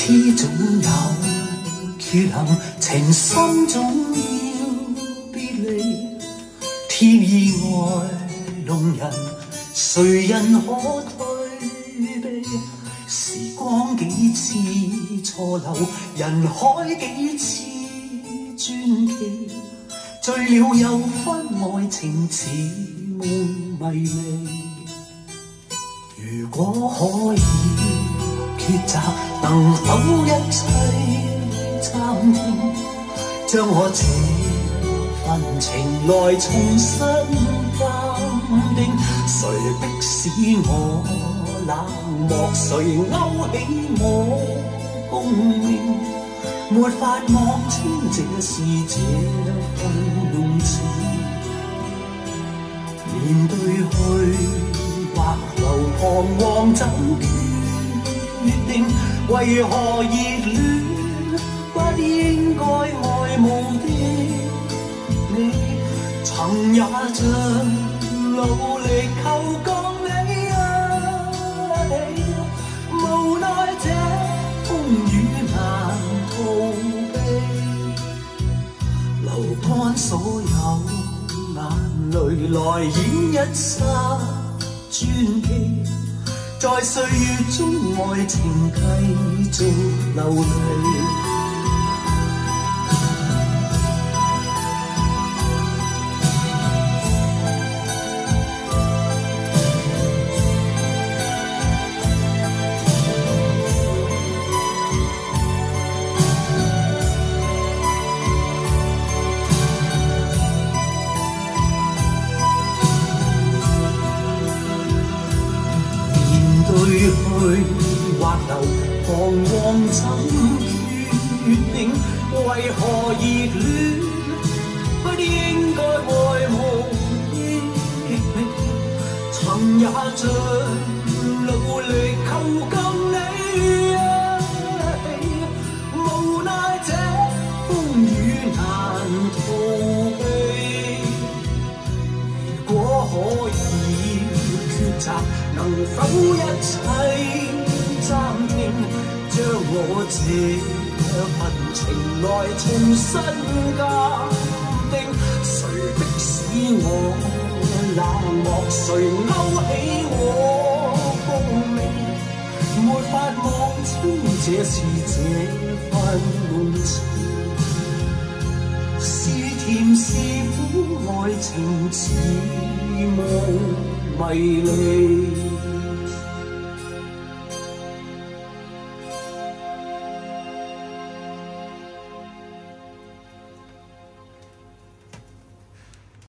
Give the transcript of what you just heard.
始總有缺陷，情深總要別離。天意外弄人，誰人可退避？時光幾次錯漏，人海幾次傳奇。醉了又分愛情似夢迷離。如果可以抉擇，能否一切暫停？將我這份情來重新鑑定。誰迫使我冷漠？誰勾起我共鳴？沒法望穿這是這份用詞。面對去或留彷徨怎決定？為何熱戀不應該愛慕的你？曾也像努力求降你無奈這風雨難逃避，流乾所有眼淚來演一剎傳奇。在歲月中愛情繼續流淚。對去或留，彷徨怎決定？為何熱戀不應該愛慕的你？曾也像努力求救你，無奈這風雨難逃避。如果可以抉擇，能否一切暫停？將我這份情來重新鑑定。誰迫使我冷漠？誰勾起我共鳴？沒法望穿這是這份用詞。是甜是苦，愛情似夢迷離。